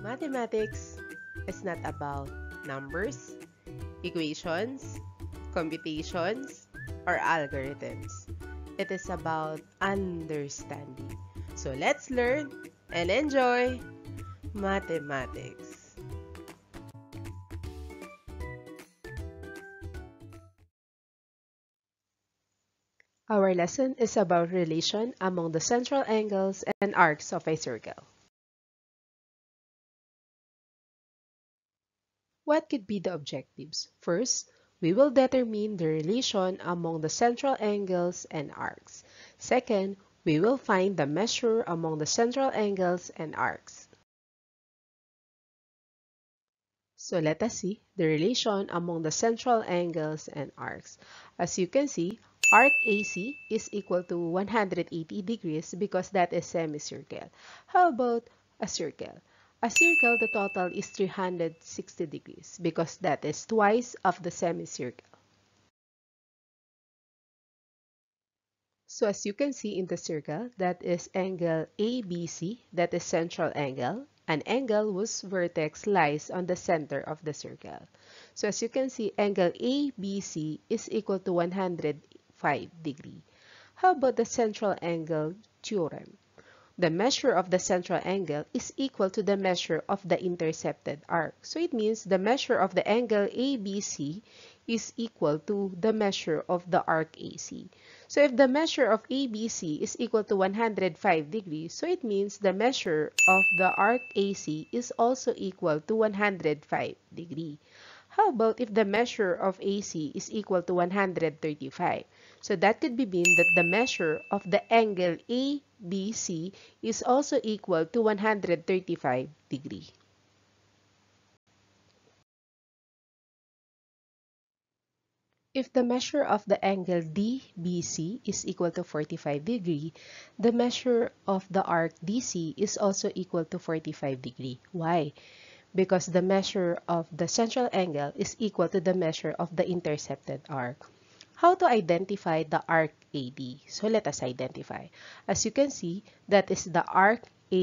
Mathematics is not about numbers, equations, computations, or algorithms. It is about understanding. So let's learn and enjoy mathematics. Our lesson is about relation among the central angles and arcs of a circle. What could be the objectives? First, we will determine the relation among the central angles and arcs. Second, we will find the measure among the central angles and arcs. So let us see the relation among the central angles and arcs. As you can see, arc AC is equal to 180 degrees because that is semicircle. How about a circle? A circle, the total is 360 degrees because that is twice of the semicircle. So as you can see in the circle, that is angle ABC, that is central angle, an angle whose vertex lies on the center of the circle. So as you can see, angle ABC is equal to 105 degree. How about the central angle theorem? The measure of the central angle is equal to the measure of the intercepted arc. So it means the measure of the angle ABC is equal to the measure of the arc AC. So if the measure of ABC is equal to 105 degrees, so it means the measure of the arc AC is also equal to 105 degree. How about if the measure of AC is equal to 135? So that could be mean that the measure of the angle ABC is also equal to 135 degree. If the measure of the angle DBC is equal to 45 degree, the measure of the arc DC is also equal to 45 degree. Why? Because the measure of the central angle is equal to the measure of the intercepted arc. How to identify the arc AD? So let us identify. As you can see, that is the arc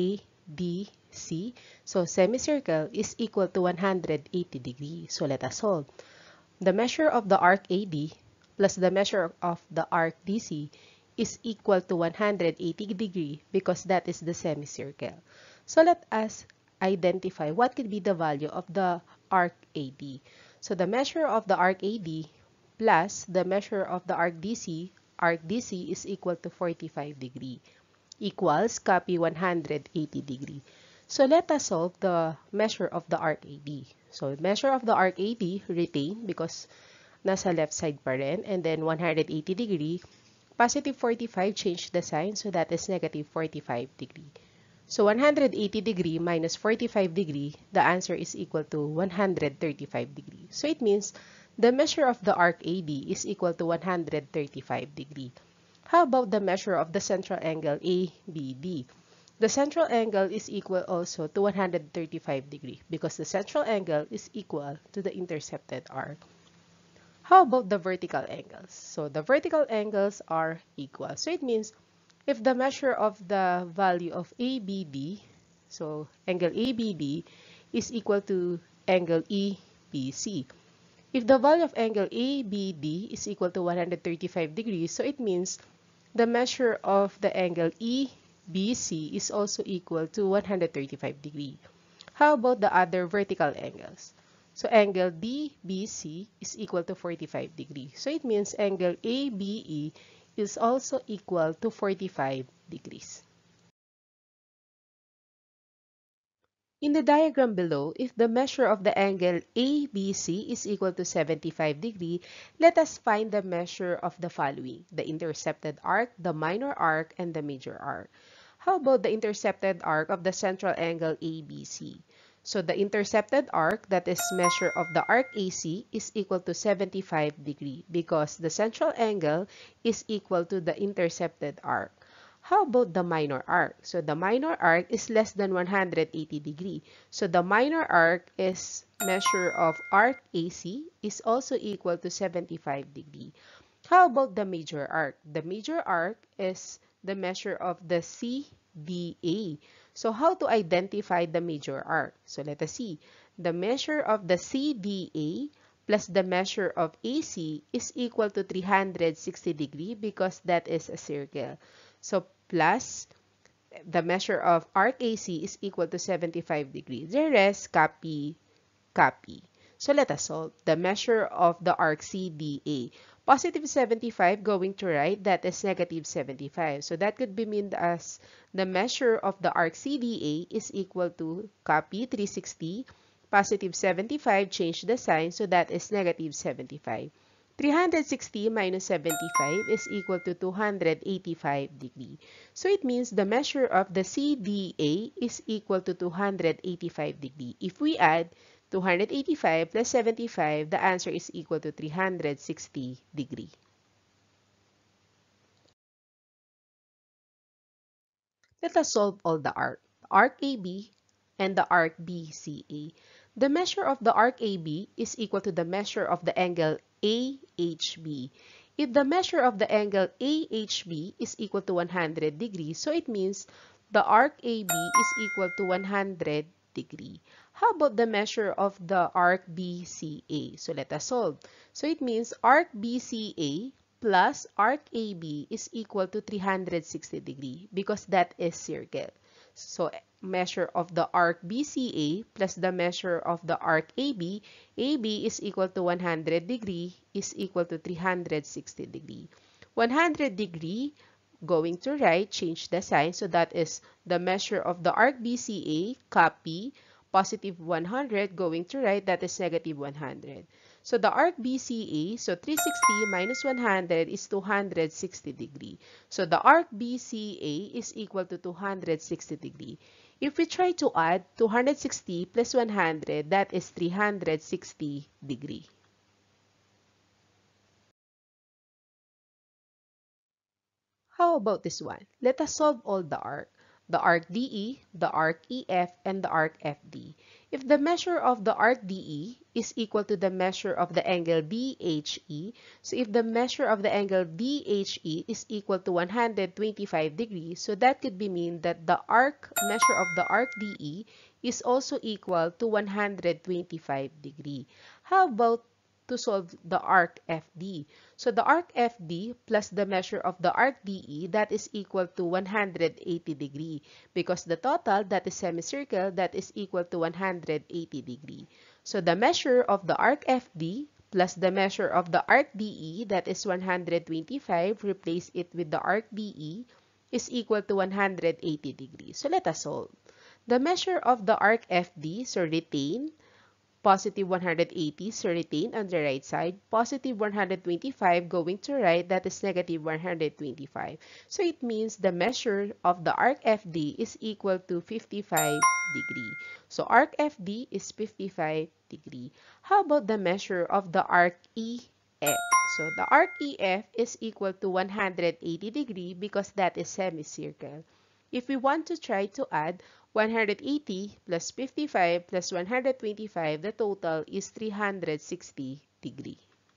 ADC. So semicircle is equal to 180 degrees. So let us solve. The measure of the arc AD plus the measure of the arc DC is equal to 180 degrees because that is the semicircle. So let us identify what could be the value of the arc AD. So the measure of the arc AD plus the measure of the arc DC is equal to 45 degree equals copy 180 degree. So let us solve the measure of the arc AD. So measure of the arc AD retain because nasa left side pa rin, and then 180 degree, positive 45 change the sign, so that is negative 45 degree. So 180 degree minus 45 degree, the answer is equal to 135 degree. So it means the measure of the arc AD is equal to 135 degree. How about the measure of the central angle ABD? The central angle is equal also to 135 degree because the central angle is equal to the intercepted arc. How about the vertical angles? So the vertical angles are equal. So it means if the measure of the value of ABD, so angle ABD is equal to angle EBC. If the value of angle ABD is equal to 135 degrees, so it means the measure of the angle EBC is also equal to 135 degrees. How about the other vertical angles? So angle DBC is equal to 45 degrees. So it means angle ABE is also equal to 45 degrees. In the diagram below, if the measure of the angle ABC is equal to 75 degree, let us find the measure of the following: the intercepted arc, the minor arc, and the major arc. How about the intercepted arc of the central angle ABC? So the intercepted arc, that is measure of the arc AC, is equal to 75 degree because the central angle is equal to the intercepted arc. How about the minor arc? So the minor arc is less than 180 degree. So the minor arc is measure of arc AC is also equal to 75 degree. How about the major arc? The major arc is the measure of the CDA. So how to identify the major arc? So let us see. The measure of the CDA plus the measure of AC is equal to 360 degree because that is a circle. So plus the measure of arc AC is equal to 75 degrees. The rest, copy, copy. So let us solve. The measure of the arc CDA. Positive 75 going to right, that is negative 75. So that could be meant as the measure of the arc CDA is equal to copy 360, positive 75, change the sign, so that is negative 75. 360 minus 75 is equal to 285 degree. So it means the measure of the CDA is equal to 285 degree. If we add 285 plus 75, the answer is equal to 360 degree. Let us solve all the arc AB and the arc BCA. The measure of the arc AB is equal to the measure of the angle AHB. If the measure of the angle AHB is equal to 100 degrees, so it means the arc AB is equal to 100 degree. How about the measure of the arc BCA? So let us solve. So it means arc BCA plus arc AB is equal to 360 degree because that is circle. So measure of the arc BCA plus the measure of the arc AB, AB is equal to 100 degree is equal to 360 degree. 100 degree going to right, change the sign. So that is the measure of the arc BCA, copy, positive 100 going to right, that is negative 100. So the arc BCA, so 360 minus 100 is 260 degree. So the arc BCA is equal to 260 degree. If we try to add 260 plus 100, that is 360 degree. How about this one? Let us solve all the arc. The arc DE, the arc EF, and the arc FD. If the measure of the arc DE is equal to the measure of the angle DHE, so if the measure of the angle DHE is equal to 125 degrees, so that could be mean that the arc measure of the arc DE is also equal to 125 degree. How about to solve the arc FD? So the arc FD plus the measure of the arc DE, that is equal to 180 degree because the total, that is semicircle, that is equal to 180 degree. So the measure of the arc FD plus the measure of the arc DE, that is 125, replace it with the arc DE, is equal to 180 degrees. So let us solve. The measure of the arc FD, so retain, positive 180, so retain on the right side, positive 125 going to right, that is negative 125. So it means the measure of the arc FD is equal to 55 degree. So arc FD is 55 degree. How about the measure of the arc EF? So the arc EF is equal to 180 degree because that is semicircle. If we want to try to add 180 plus 55 plus 125, the total is 360 degree.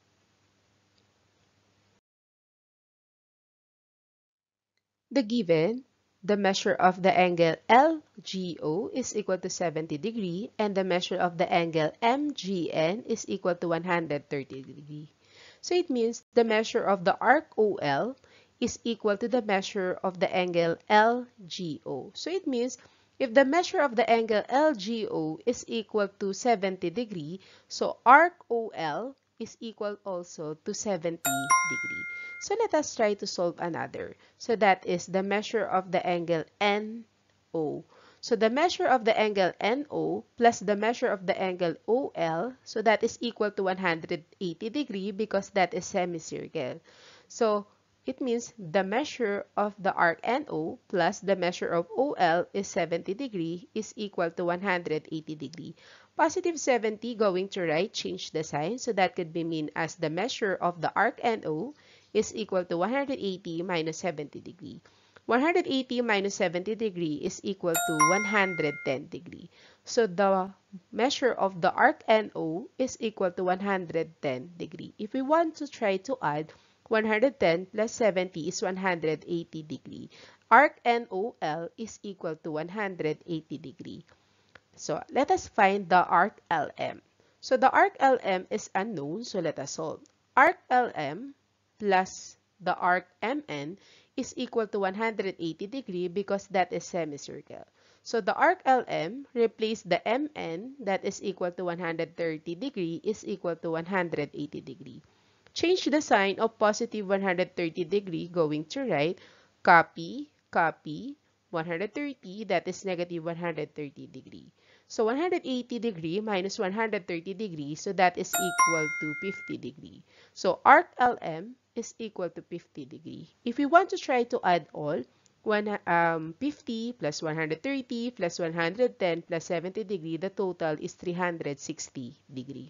The given, the measure of the angle LGO is equal to 70 degree and the measure of the angle MGN is equal to 130 degree. So it means the measure of the arc OL is equal to the measure of the angle LGO. So it means if the measure of the angle LGO is equal to 70 degree, so arc OL is equal also to 70 degree. So let us try to solve another. So that is the measure of the angle NO. So the measure of the angle NO plus the measure of the angle OL, so that is equal to 180 degree because that is semicircle. So it means the measure of the arc NO plus the measure of OL is 70 degree is equal to 180 degree. Positive 70 going to right, change the sign. So that could be mean as the measure of the arc NO is equal to 180 minus 70 degree. 180 minus 70 degree is equal to 110 degree. So the measure of the arc NO is equal to 110 degree. If we want to try to add 110 plus 70 is 180 degree. Arc NOL is equal to 180 degree. So let us find the arc LM. So the arc LM is unknown, so let us solve. Arc LM plus the arc MN is equal to 180 degree because that is semicircle. So the arc LM replace the MN that is equal to 130 degree is equal to 180 degree. Change the sign of positive 130 degree going to right. Copy, copy, 130 that is negative 130 degree. So 180 degree minus 130 degree, so that is equal to 50 degree. So arc LM is equal to 50 degree. If we want to try to add all, 50 plus 130 plus 110 plus 70 degree, the total is 360 degree.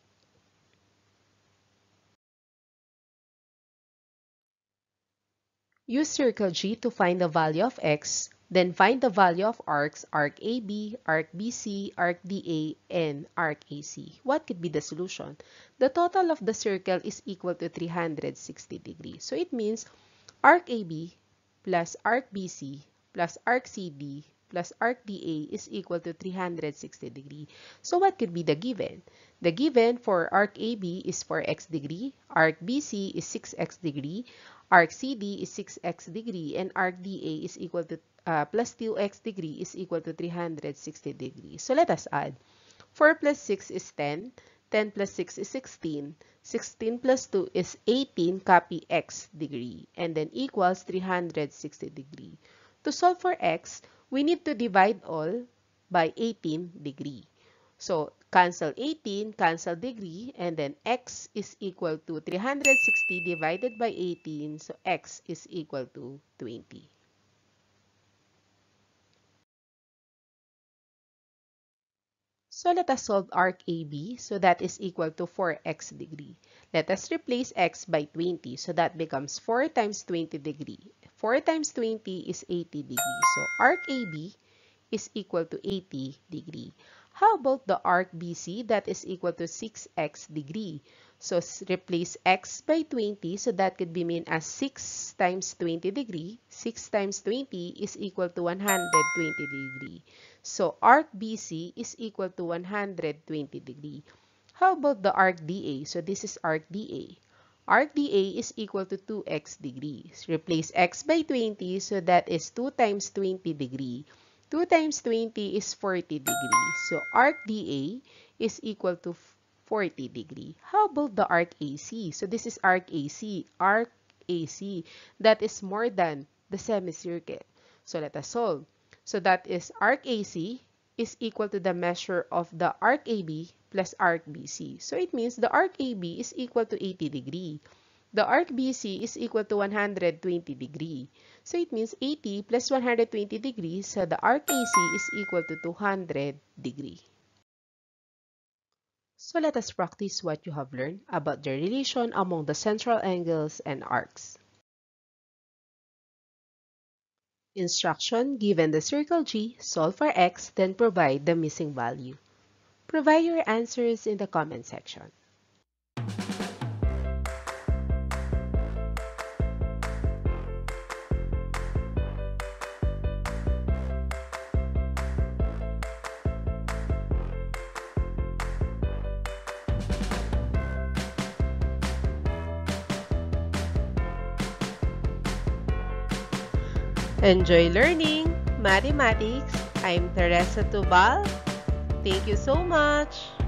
Use circle G to find the value of x, then find the value of arcs arc AB, arc BC, arc DA, and arc AC. What could be the solution? The total of the circle is equal to 360 degrees. So it means arc AB plus arc BC plus arc CD plus arc DA is equal to 360 degree. So what could be the given? The given for arc AB is 4x degree, arc BC is 6x degree, arc CD is 6x degree, and arc DA is equal to plus 2x degree is equal to 360 degrees. So let us add. 4 plus 6 is 10, 10 plus 6 is 16, 16 plus 2 is 18, copy x degree, and then equals 360 degree. To solve for x, we need to divide all by 18 degree. So, cancel 18, cancel degree, and then x is equal to 360 divided by 18, so x is equal to 20. So let us solve arc AB, so that is equal to 4x degree. Let us replace x by 20, so that becomes 4 times 20 degree. 4 times 20 is 80 degree. So arc AB is equal to 80 degree. How about the arc BC that is equal to 6x degree? So replace x by 20, so that could be mean as 6 times 20 degree. 6 times 20 is equal to 120 degree. So arc BC is equal to 120 degree. How about the arc DA? So this is arc DA. Arc DA is equal to 2x degrees. Replace x by 20, so that is 2 times 20 degree. 2 times 20 is 40 degrees. So arc DA is equal to 40 degree. How about the arc AC? So this is arc AC. Arc AC, that is more than the semicircle. So let us solve. So that is arc AC is equal to the measure of the arc AB plus arc BC. So it means the arc AB is equal to 80 degree. The arc BC is equal to 120 degree. So it means 80 plus 120 degrees, so the arc AC is equal to 200 degree. So let us practice what you have learned about the relation among the central angles and arcs. Instruction: given the circle G, solve for x, then provide the missing value. Provide your answers in the comment section. Enjoy learning mathematics. I'm Teresa Tubal. Thank you so much.